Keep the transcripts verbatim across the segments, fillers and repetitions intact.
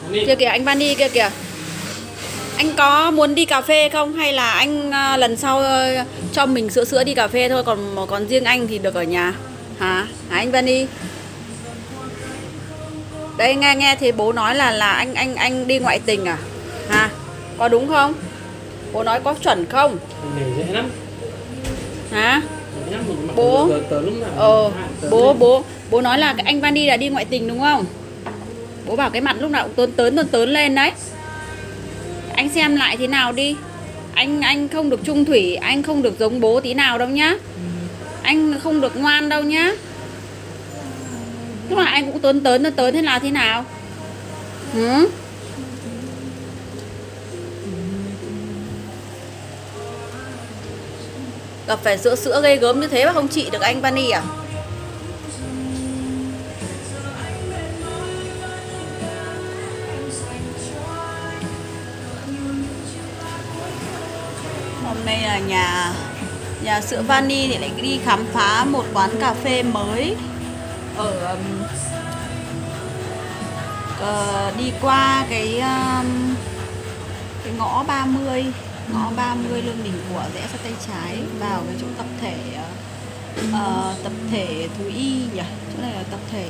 Kia kìa anh Vani kia kìa. Anh có muốn đi cà phê không? Hay là anh uh, lần sau uh, cho mình sữa sữa đi cà phê thôi. Còn còn riêng anh thì được ở nhà. Hả? Hả anh Vani? Đây nghe nghe thì bố nói là là anh anh anh đi ngoại tình à? Hả? Có đúng không? Bố nói có chuẩn không? Này dễ lắm. Hả? Bố Ờ bố bố bố nói là anh Vani là đi ngoại tình đúng không? Bố bảo cái mặt lúc nào cũng tớn tớn tớn tớn lên đấy. Anh xem lại thế nào đi. Anh anh không được chung thủy, anh không được giống bố tí nào đâu nhá. Anh không được ngoan đâu nhá. Lúc nào anh cũng tớn tớn tớn tớn thế là thế nào? Hử? Gặp phải sữa sữa gây gớm như thế mà không trị được anh Vani à? Hôm nay là nhà nhà sữa Vani thì lại đi khám phá một quán cà phê mới ở um, uh, đi qua cái um, cái ngõ ba mươi, ngõ ba mươi Lương Đình Của, rẽ sang tay trái vào cái chỗ tập thể uh, tập thể thú y nhỉ? Chỗ này là tập thể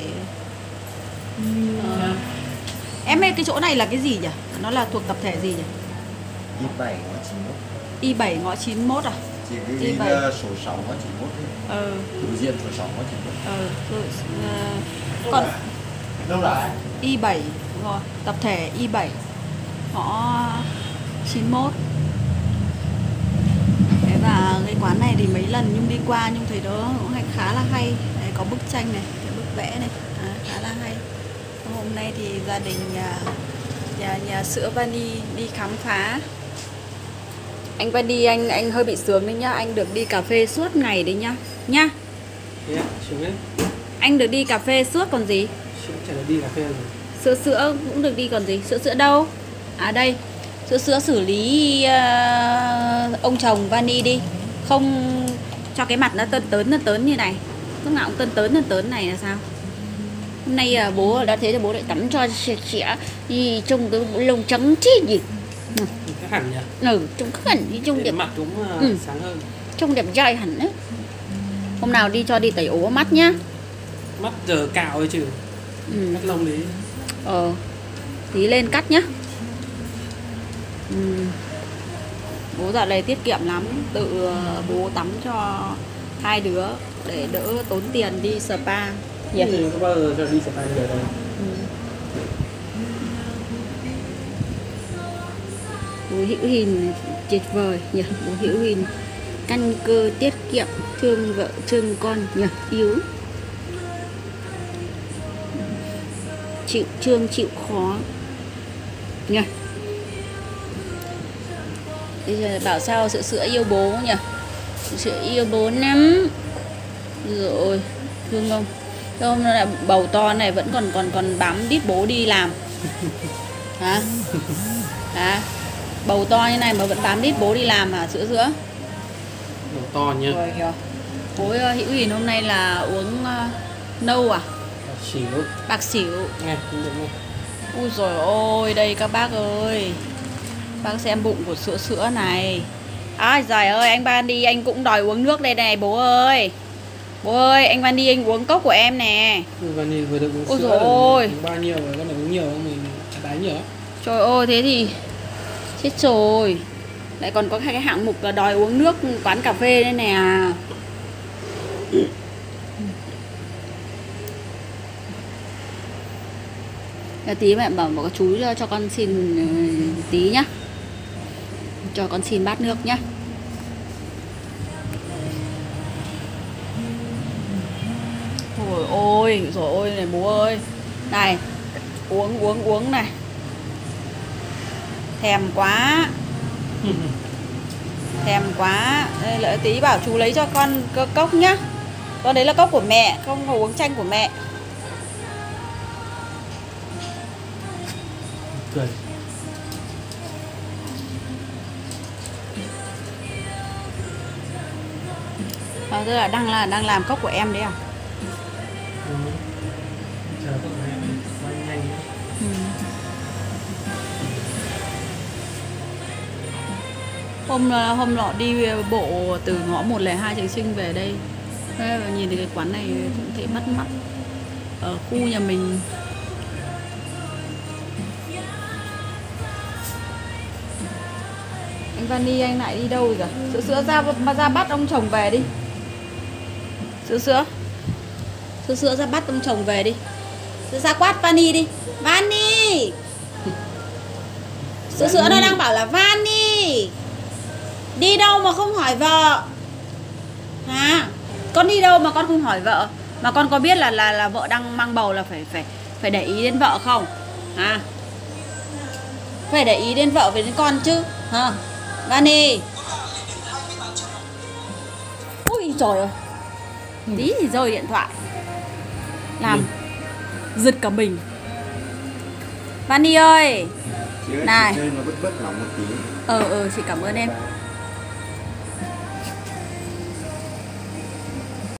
uh, em ơi, cái chỗ này là cái gì nhỉ? Nó là thuộc tập thể gì nhỉ? Y bảy ngõ chín mốt. Y bảy ngõ chín mốt à? Chỉ đi Y bảy. số sáu ngõ chín mốt thôi. Ừ. Đối diện số sáu ngõ chín mốt. Ừ. Rồi, uh, còn đâu lại? Y bảy đúng rồi, tập thể Y bảy ngõ chín mốt. Thế và cái quán này thì mấy lần Nhung đi qua Nhung thấy đó cũng hay, khá là hay. Đấy, có bức tranh này, cái bức vẽ này, à, khá là hay. Hôm nay thì gia đình nhà nhà, nhà sữa Vani đi khám phá. Anh Vani anh anh hơi bị sướng đấy nhá, anh được đi cà phê suốt ngày đấy nhá. Nhá. Yeah, sướng đấy. Anh được đi cà phê suốt còn gì? Sữa chả được đi cà phê rồi. Sữa sữa cũng được đi còn gì? Sữa sữa đâu? À đây. Sữa sữa xử lý uh, ông chồng Vani đi. Không cho cái mặt nó tơn tớn tơn tớn như này. Lúc nào cũng tơn tớn tơn tớn này là sao? Hôm nay uh, bố đã thế cho bố lại tắm cho sạch sẽ gì trông cái lông trắng thế gì. Ừ. Khác hẳn nhỉ? Ừ, trông khác hẳn, trông đẹp. Mặt cũng uh, ừ. sáng hơn. Trông đẹp trai hẳn đấy. Hôm nào đi cho đi tẩy ố mắt nhá. Mắt giờ cạo thôi chứ. Ừ. Cắt lông đi. Ờ, tí lên cắt nhá. Ừ. Bố dạo này tiết kiệm lắm, tự bố tắm cho hai đứa để đỡ tốn tiền đi spa. Dạ. Yeah. Có bao giờ cho đi spa như vậy đâu. Ừ. Bố Hữu Hình tuyệt vời nhỉ, bố Hữu Hình căn cơ tiết kiệm, thương vợ thương con nhỉ, yếu. Chịu thương chịu khó nhỉ. Bây giờ bảo sao sữa sữa yêu bố nhỉ? Sữa sữa yêu bố lắm. Rồi, thương không? Không là bầu to này vẫn còn còn còn bám đít bố đi làm. Hả? Hả? Bầu to như này mà vẫn bám đít bố đi làm hả sữa sữa? Bầu to nhá. Rồi kìa. Bố Hữu Hình hôm nay là uống uh, nâu à? Xỉu. Bạc xỉu. Nghe, không được nghe. Ui rồi ôi, đây các bác ơi. Bác xem bụng của sữa sữa này. Ai giời ơi, anh Vani anh cũng đòi uống nước đây này bố ơi. Bố ơi, anh Vani anh uống cốc của em nè. Vani vừa được uống Ôi sữa. dồi ôi. Uống bao nhiêu rồi, con này uống nhiều không? Mình đáy nhiều. Trời ơi, thế thì chết rồi. Lại còn có cái hạng mục là đòi uống nước quán cà phê đây nè. Tí mẹ bảo một chú cho, cho con xin uh, tí nhá. Cho con xin bát nước nhá. Ôi ôi, rồi ôi này bố ơi. Này, uống uống uống này. Thèm quá. Thèm quá. Đây lợi tí bảo chú lấy cho con cốc nhá. Con đấy là cốc của mẹ, không có uống chanh của mẹ. Cười. À, tức là đang là đang làm cốc của em đấy à? Ừ. Chờ cốc của em quay nhanh. Ừ. Hôm hôm nọ đi bộ từ ngõ một lẻ hai Trường Chinh về đây, thế mà nhìn thấy cái quán này cũng thấy bắt mắt. Ở khu nhà mình anh Vani anh lại đi đâu rồi cả? Sữa sữa ra mà ra bắt ông chồng về đi. Sữa sữa Sữa sữa ra bắt ông chồng về đi. Sữa ra quát Vani đi. Vani. Sữa sữa nó đang bảo là Vani đi đâu mà không hỏi vợ hả? Con đi đâu mà con không hỏi vợ? Mà con có biết là là là vợ đang mang bầu là phải phải phải để ý đến vợ không? Hả? Phải để ý đến vợ với đến con chứ hả? Vani. Ôi trời ơi, tí thì rơi điện thoại làm giật cả mình. Vani ơi. Chị ơi, này. chị chơi nó bứt bứt lòng một tí. Ờ ờ chị cảm ơn em.